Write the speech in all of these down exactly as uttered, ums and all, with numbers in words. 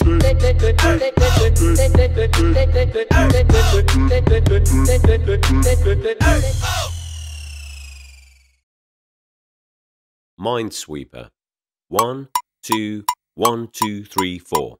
Minesweeper. One, two, one, two, three, four.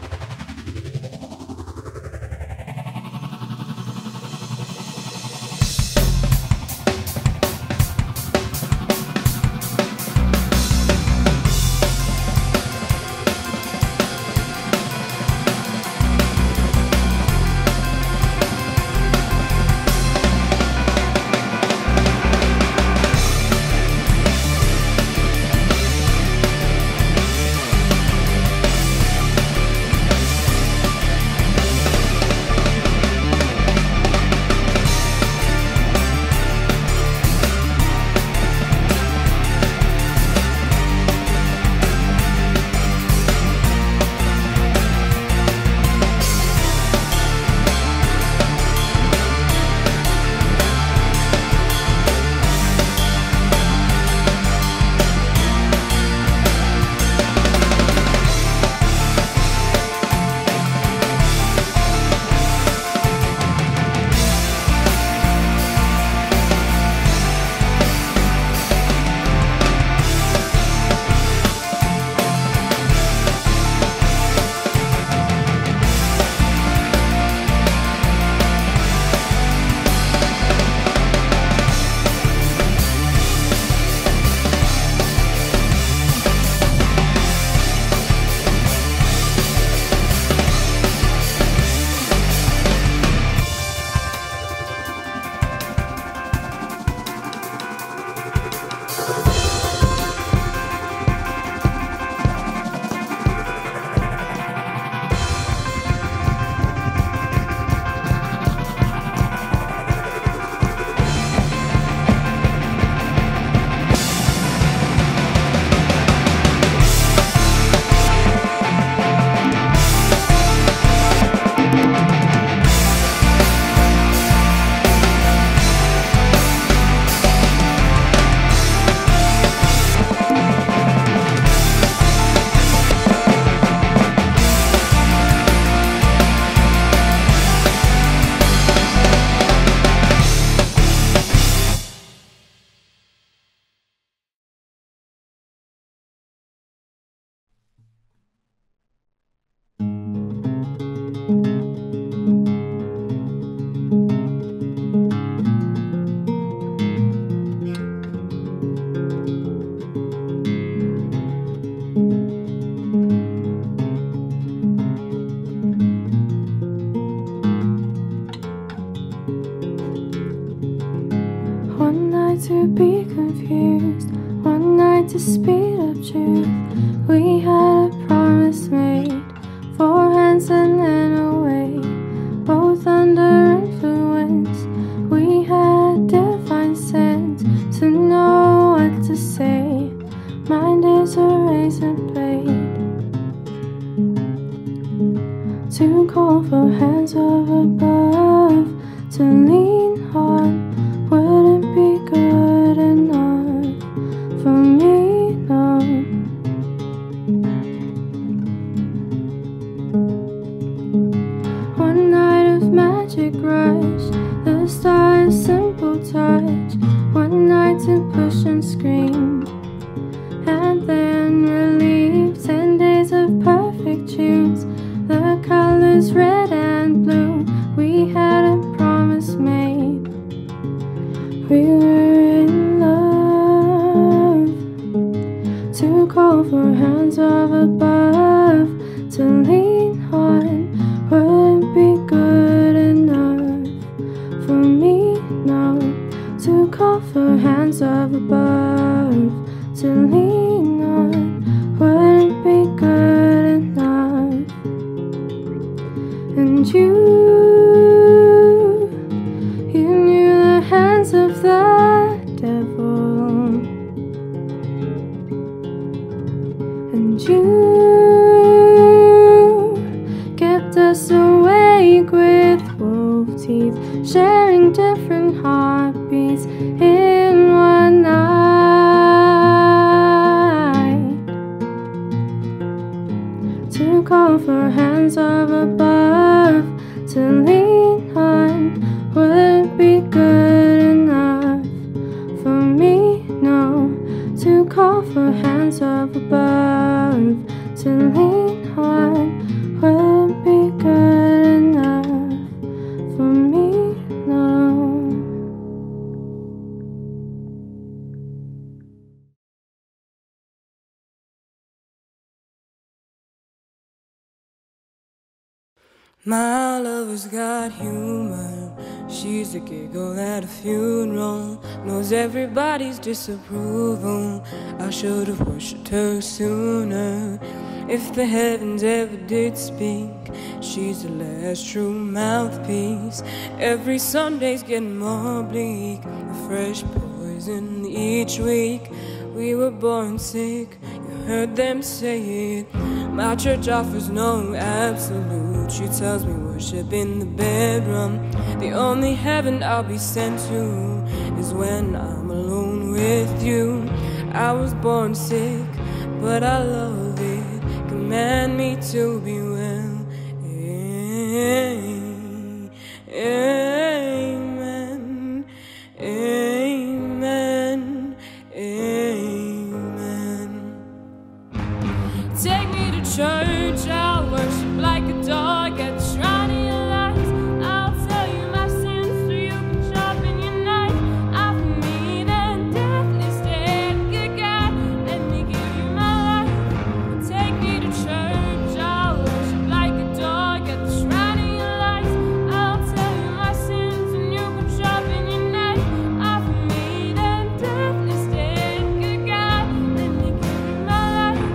To be confused, one night to speed up truth. We had a promise made, four hands and then away, both under influence. We had divine sense to know what to say. Mind is a razor blade, to call for hands of above to lean on. Wouldn't be good enough for me, no. One night of magic rush, the stars simple touch. One night to push and scream, and then relief. Ten days of perfect tunes, the colors red and blue. We had a promise made. We were in love, to call for hands of above to lean on. Wouldn't be good enough for me, no. To call for hands of above to lean on. Wouldn't be good enough. And you, you knew the hands of the devil, and you kept us awake with wolf teeth, sharing different heartbeats in one night. to call for hands of above to lean on. Would it be good enough for me? No, to call for hands of above to lean on. Would it be good enough for me? No. My lover's got humor. She's a giggle at a funeral. Knows everybody's disapproval. I should have worshipped her sooner. If the heavens ever did speak, she's the last true mouthpiece. Every Sunday's getting more bleak. A fresh poison each week. We were born sick, you heard them say it. My church offers no absolute. She tells me worship in the bedroom. The only heaven I'll be sent to is when I'm alone with you. I was born sick, but I love it. Command me to be well. Amen. Amen. Amen. Amen. Take me to church, I'll worship like a dog at the shrine of your lies. I'll tell you my sins so you can sharpen your knife. Offer me then death instead. Good God, let me give you my life. Take me to church, I'll worship like a dog at the shrine of your lies. I'll tell you my sins and you can sharpen your knife. Offer me then death instead. Good God, let me give you my life.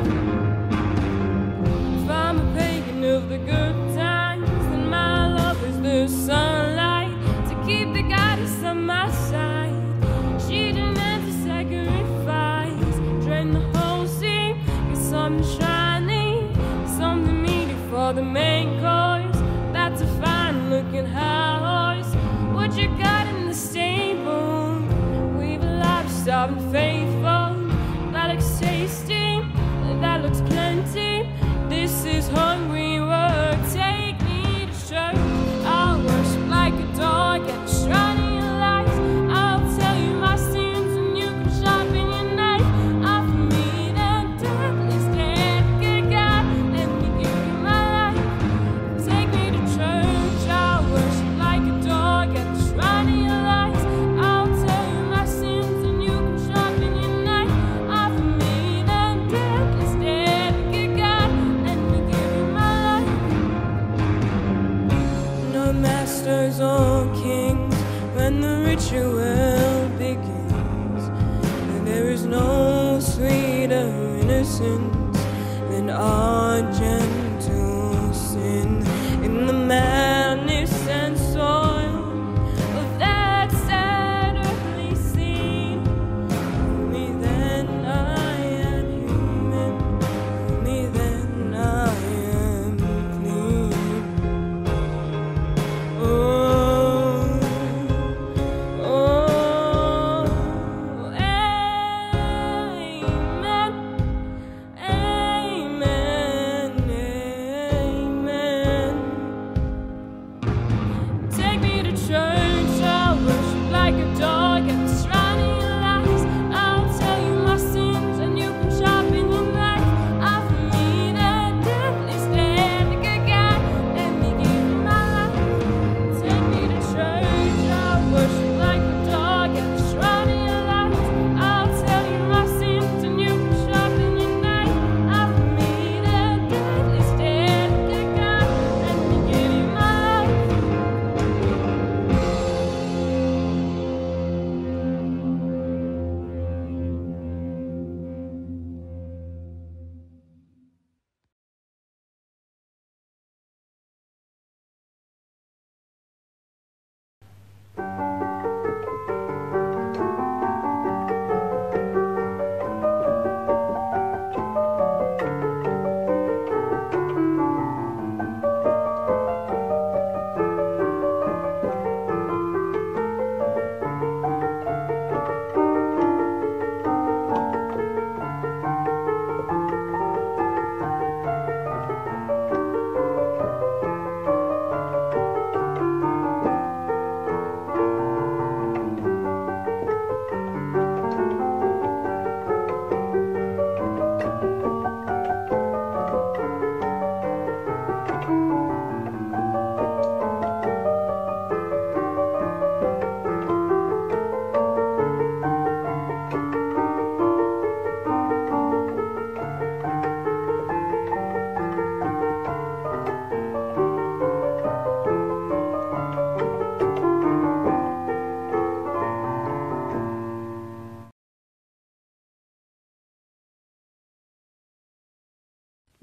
If I'm a pagan of the good times, then my love is the sunlight to keep the goddess on my side. She demands a sacrifice, drain the whole sea, get something shiny, something meaty for the main course. That's a fine looking horse. What you got in the stable? We've a lifestyle and faithful. That looks tasty, that looks plenty. This is hungry work. Take me to church. I'll worship like a dog at the shrine of your lies. I'll tell you my sins and you can sharpen your knife. Offer me then death instead. Good God, let me give you my life. Take me to church. I'll worship like a dog at the shrine of your lies. I'll tell you my sins and you can sharpen your knife. Offer me then death instead. Good God, let me give you my life. No masters or kings when the ritual begins. And there is no sweeter innocence than our gentle sin. In the madness and soil of that sad earthly scene, only then I am human, only then I am clean. Oh, oh, amen, amen,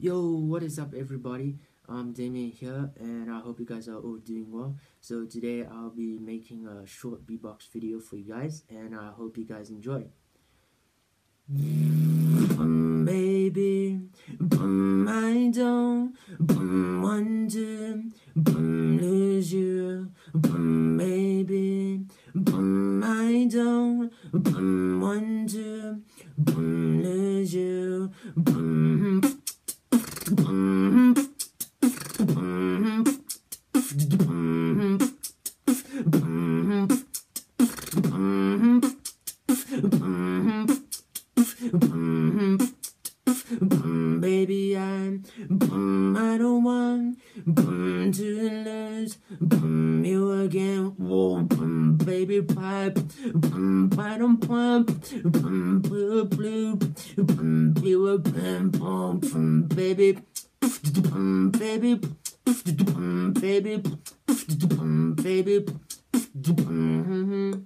Yo, what is up everybody? I'm Damian here and I hope you guys are all doing well. So today I'll be making a short beatbox video for you guys and I hope you guys enjoy. Boom, baby, boom, I don't, boom, want to, boom, lose you, boom, baby, boom, I don't, boom, want to, boom, lose you, boom, boom, boom, boom, boom, boom, boom. Boom, boom, baby, I'm boom, I don't want boom to lose boom you again. Whoa, boom, baby, pipe, boom, I don't pump, boom, blue, blue, boom, blue, boom, boom, boom, baby, boom, baby, boom, baby, boom, baby, boom.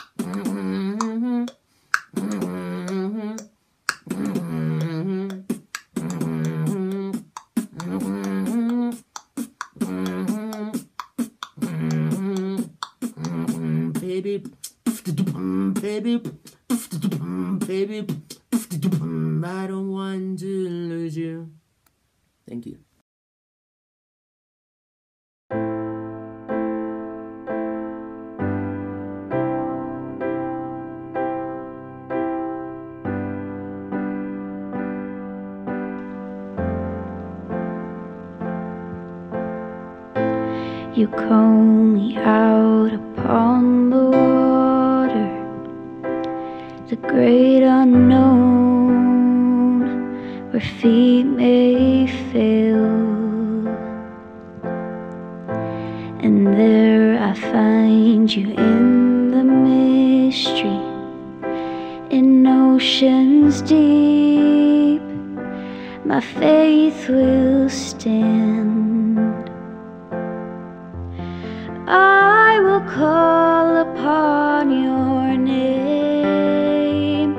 Baby, baby, baby, I don't want to lose you. Thank you. You call me out upon the water, the great unknown, where feet may fail. And there I find you in the mystery, in oceans deep, my faith will stand. I will call upon your name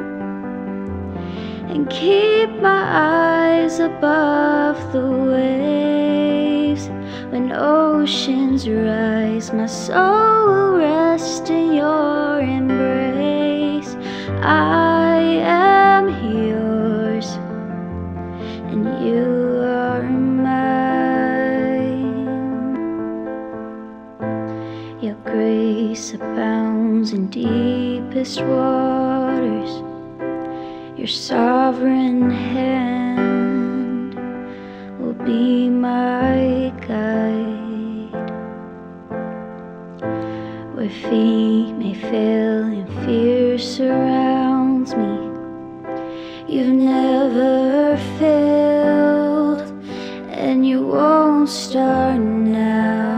and keep my eyes above the waves. When oceans rise, my soul will rest in your embrace. I am yours and you are mine. Your grace abounds in deepest waters. Your sovereign hand will be my guide. Where feet may fail and fear surrounds me, you've never failed and you won't start now.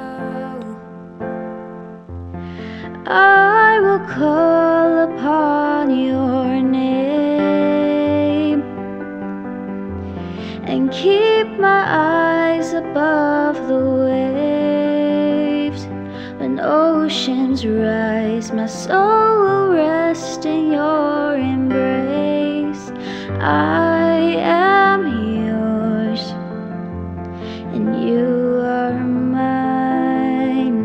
I will call upon your name and keep my eyes above the waves. When oceans rise, my soul will rest in your embrace. I am yours and you are mine.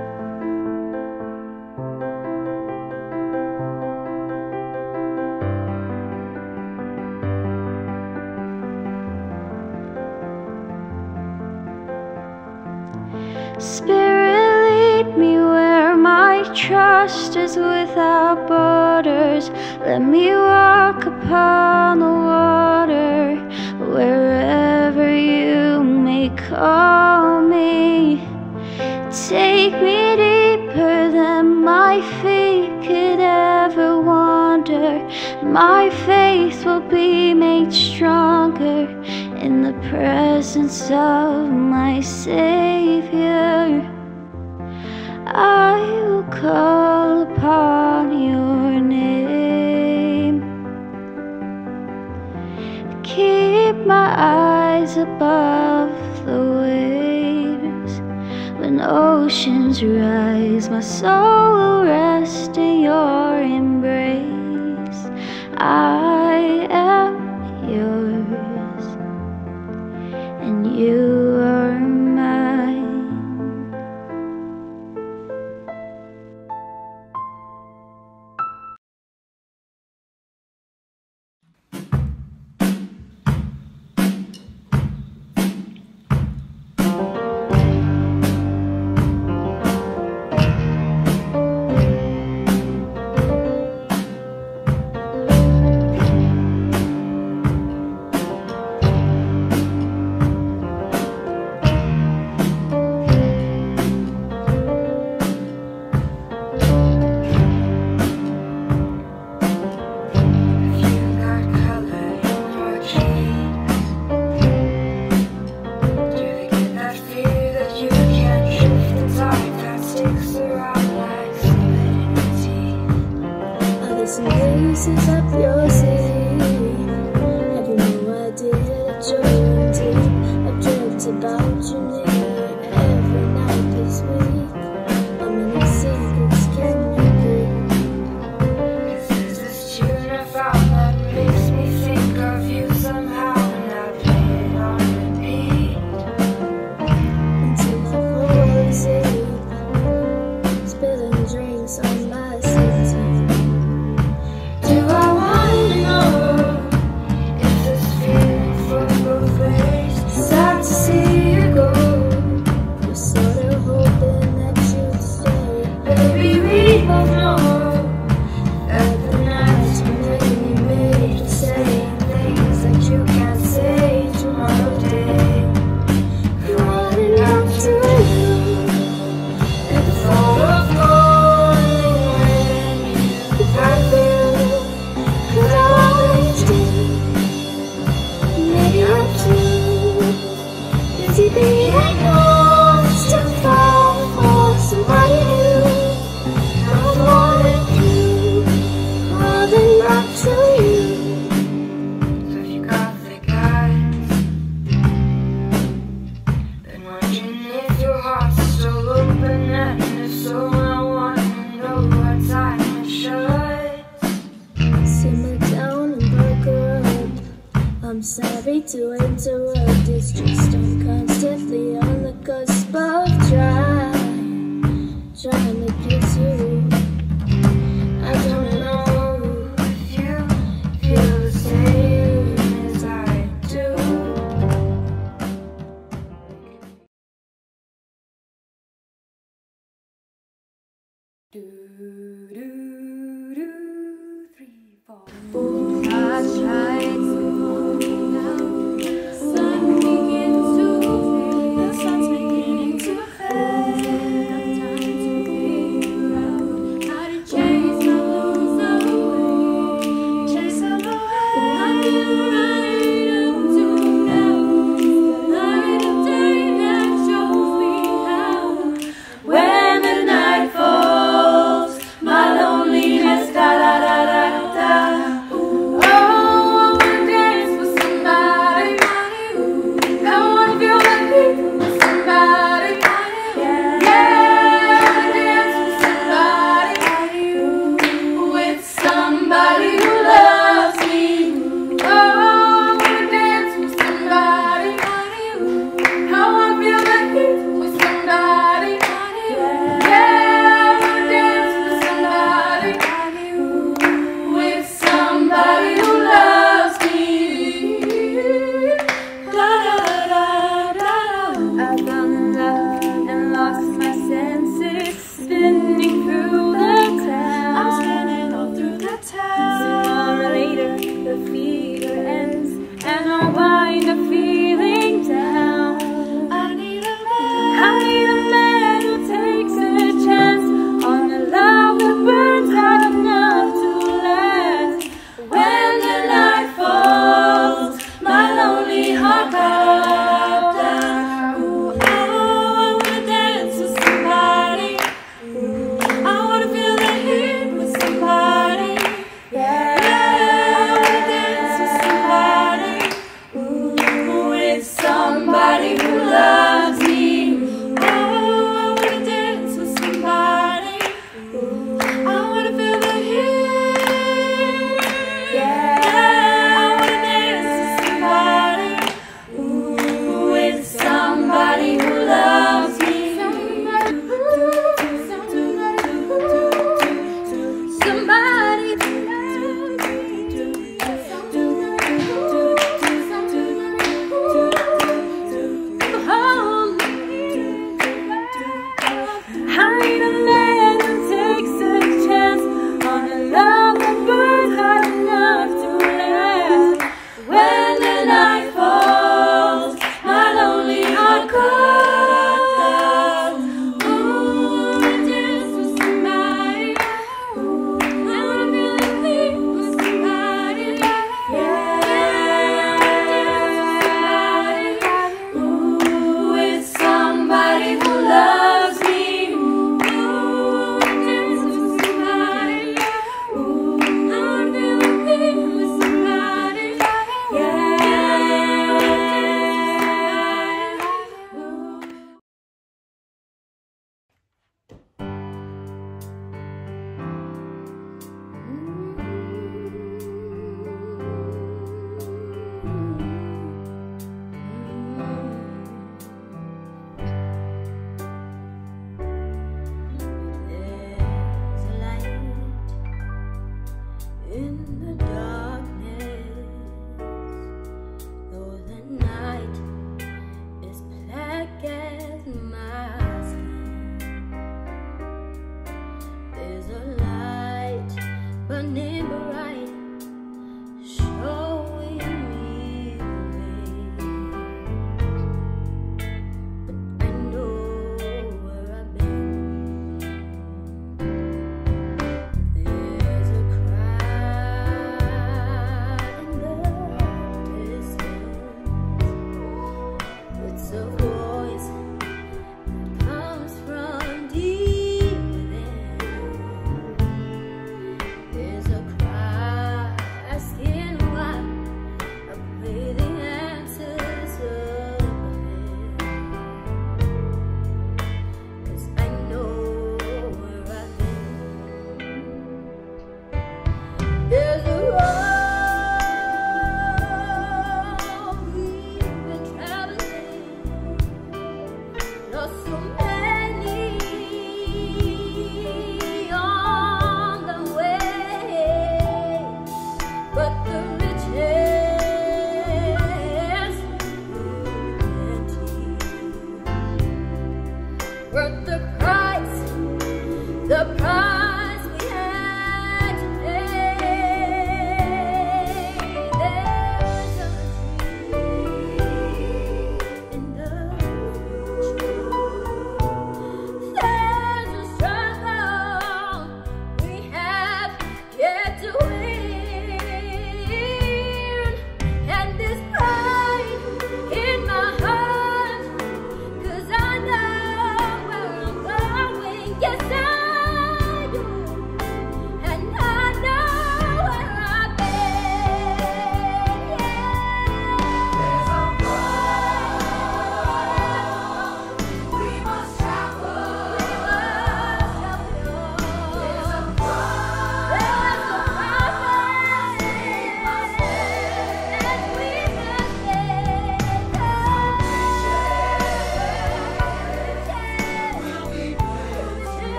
Spirit, lead me where my trust is without borders. Let me walk upon the water, wherever you may call me. Take me deeper than my feet could ever wander. My faith will be made stronger in the presence of my Savior. I will call upon your name. Keep my eyes above the waves. When oceans rise, my soul will rest in your embrace. I am yours you are mine. Some places up your sleeve. Have you no idea that you're in deep? I've dreamt about you nearly every night this week. How many secrets can you keep? This is this tune I found that makes me think of you somehow, and I play it on repeat until I fall asleep, spilling drinks on my seat. I'm sorry to interrupt, it's just I'm constantly on the cusp of trying, trying to kiss you. I don't know if you feel the same as I do. Do, do, do, three, four. I tried to. Sun begins to fade. The